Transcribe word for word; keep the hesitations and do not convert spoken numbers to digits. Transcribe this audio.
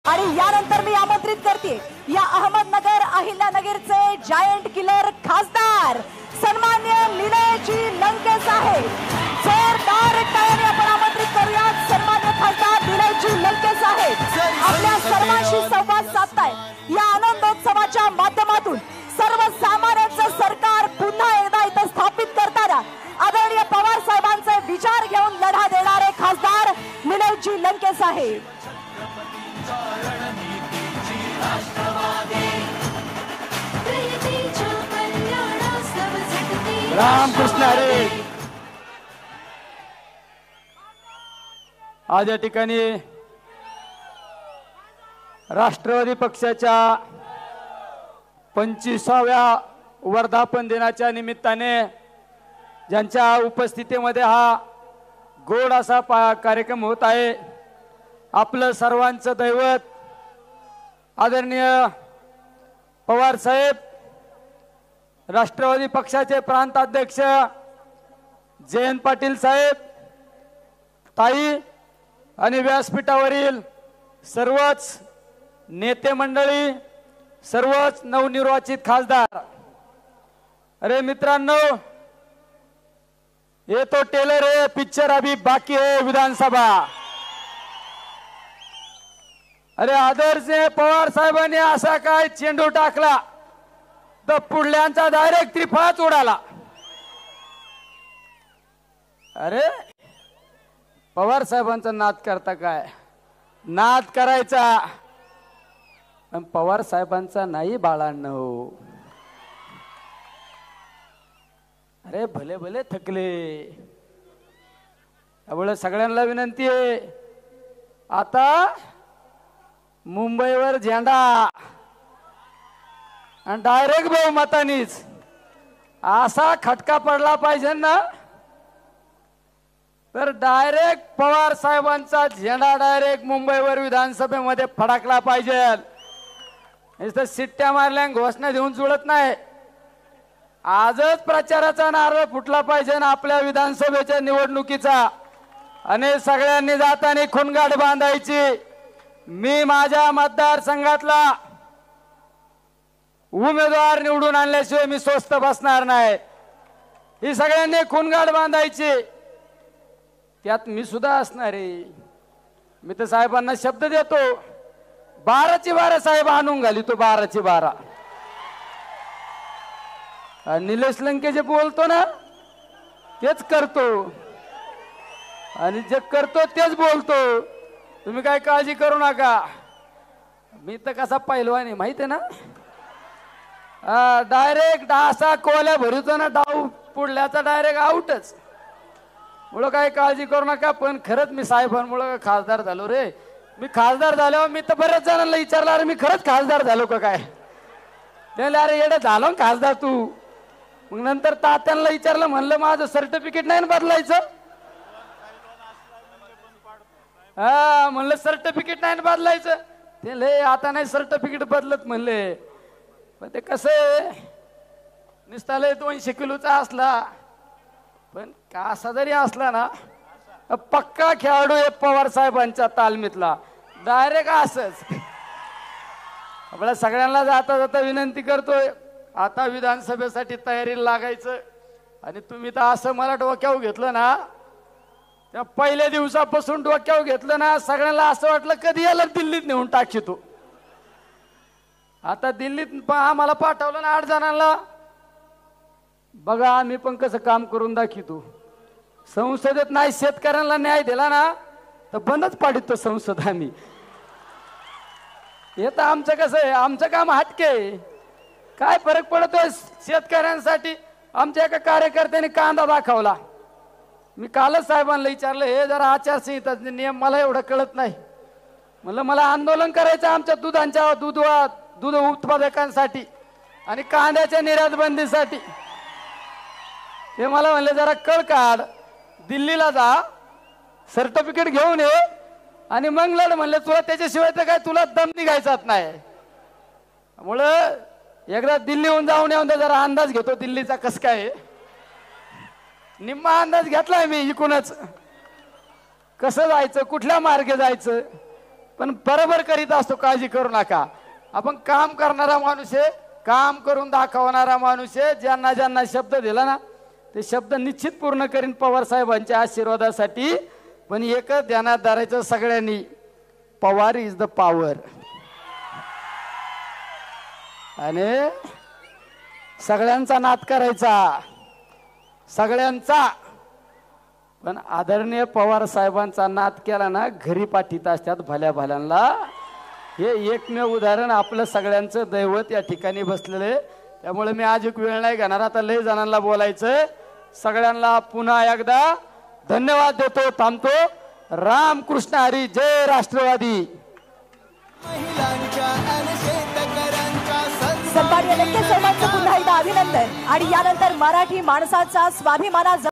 आणि यानंतर मी आमंत्रित करते या अहमदनगर अहिल्यानगरचे जायंट किलर खासदार सन्मान्य निलेशजी लंके साहेब. जोरदार टाळ्यांनी आपण आमंत्रित करूया सन्मान्य खासदार निलेशजी लंके साहेब. आपल्या सर्वांशी संवाद साधताय या आनंदोत्सवाच्या माध्यमातून सर्वसामान्यांचं सरकार पुन्हा एकदा इथं स्थापित करताना आदरणीय पवार साहेबांचे विचार घेऊन लढा देणारे खासदार निलेशजी लंके साहेब. रामकृष्ण हरी. आज या ठिकाणी राष्ट्रवादी पक्षाच्या पंचवीसाव्या वर्धापन दिनाच्या निमित्ताने ज्यांच्या उपस्थितीमध्ये हा गोड असा कार्यक्रम होत आहे, आपलं सर्वांचं दैवत आदरणीय पवार साहेब, राष्ट्रवादी पक्षाचे प्रांत अध्यक्ष जयंत पाटील साहेब, ताई आणि व्यासपीठावरील सर्वच नेते मंडळी, सर्वच नवनिर्वाचित खासदार. अरे मित्रांनो, ये तो टेलर है, पिक्चर अभी बाकी है विधानसभा. अरे आदर्श पवार साहेबांनी असा काय चेंडू टाकला तर पुढल्यांचा डायरेक्ट त्रिफळाच उडाला. अरे पवार साहेबांचा नाद करता काय? नाद करायचा, पण पवार साहेबांचा नाही बाळांनो. अरे भले भले थकले. त्यामुळे सगळ्यांना विनंती आहे, आता मुंबईवर झेंडा आणि डायरेक्ट बहुमतानीच असा खटका पडला पाहिजे ना, तर डायरेक्ट पवार साहेबांचा झेंडा डायरेक्ट मुंबईवर विधानसभेमध्ये फडकला पाहिजे. नुसतं सिट्ट्या मारल्या घोषणा देऊन जुळत नाही. आजच प्रचाराचा नारळ फुटला पाहिजे ना आपल्या विधानसभेच्या निवडणुकीचा. आणि सगळ्यांनी जाताना खुणगाठ बांधायची, मी माझ्या मतदारसंघातला उमेदवार निवडून आणल्याशिवाय मी स्वस्थ बसणार नाही. ही सगळ्यांनी खुणगाठ बांधायची. त्यात मी सुद्धा असणार आहे. मी तर साहेबांना शब्द देतो, बाराची बारा साहेब आणून घाली तो बाराची बारा. निलेश लंके जे बोलतो ना तेच करतो, आणि जे करतो तेच बोलतो. तुम्ही काय काळजी करू नका. मी तर कसा पैलवान आहे माहिती आहे ना, डायरेक्ट असा कोल्या भरतो ना डाव पुढल्याचा डायरेक्ट आउटच. मुळे काही काळजी करू नका. पण खरंच मी साहेबांमुळे खासदार झालो रे. मी खासदार झालो, मी तर बऱ्याच जणांना विचारलं, अरे मी खरंच खासदार झालो का काय? त्याला अरे येडे झालो खासदार तू. मग नंतर तात्यांना विचारलं, म्हणलं माझं सर्टिफिकेट नाही ना बदलायचं. हा म्हणलं सर्टिफिकेट नाही बदलायचं. ते लय आता नाही सर्टिफिकेट बदलत म्हणले. पण ते कसं आहे, नुसता लय दोनशे किलोचा असला पण कासा जरी असला ना, पक्का खेळाडू आहे पवार साहेबांच्या तालमीतला. डायरेक्ट असंच. आपल्या सगळ्यांना जाता जाता विनंती करतोय, आता विधानसभेसाठी तयारीला लागायचं. आणि तुम्ही तर असं मला डोक्यावर घेतलं ना, त्या पहिल्या दिवसापासून डोक्यावर घेतलं ना, सगळ्यांना असं वाटलं कधी याला दिल्लीत नेऊन टाकतो. आता दिल्लीत आम्हाला पाठवलं ना आठ जणांना. बघा आम्ही पण कसं काम करून दाखवतो. संसदेत नाही शेतकऱ्यांना न्याय दिला ना तर बंदच पाडतो संसद आम्ही. हे तर आमचं कसं आहे, आमचं काम हटके. काय फरक पडतोय शेतकऱ्यांसाठी? आमच्या एका कार्यकर्त्याने कांदा दाखवला. मी कालच साहेबांना विचारलं, हे जरा आचारसंहिता नियम मला एवढं कळत नाही. म्हणलं मला आंदोलन करायचं आमच्या दुधांच्या दूध दूध उत्पादकांसाठी आणि कांद्याच्या निर्यात बंदीसाठी. ते मला म्हणले जरा कळ काढ, दिल्लीला जा, सर्टिफिकेट घेऊन ये आणि मग लढ. म्हणले तुला त्याच्याशिवाय तर काय तुला दम निघायचाच नाही. त्यामुळं एकदा दिल्लीहून जाऊन येऊन जरा अंदाज घेतो दिल्लीचा कस काय. निम्मा अंदाज घेतलाय मी इकूनच, कसं जायचं, कुठल्या मार्गे जायचं. पण बरोबर करीत असतो, काळजी करू नका. आपण काम करणारा माणूस आहे, काम करून दाखवणारा माणूस आहे. ज्यांना ज्यांना शब्द दिला ना ते शब्द निश्चित पूर्ण करीन पवार साहेबांच्या आशीर्वादासाठी. पण एकच ध्यानात धरायचं सगळ्यांनी, पवार इज द पॉवर. आणि सगळ्यांचा नाद करायचा, सगळ्यांचा. पण आदरणीय पवार साहेबांचा नाद केला ना घरी पाठीत असतात भल्या भल्यांना. हे एकमेव उदाहरण आपलं सगळ्यांचं दैवत या ठिकाणी बसलेलं आहे. त्यामुळे मी आज एक वेळ नाही घेणार, आता लय जणांना बोलायचं. सगळ्यांना पुन्हा एकदा धन्यवाद देतो, थांबतो. रामकृष्ण हरी, जय राष्ट्रवादी. सन्माननीय लंके साहेबांचं पुन्हा एकदा अभिनंदन. आणि यानंतर मराठी माणसाचा स्वाभिमाना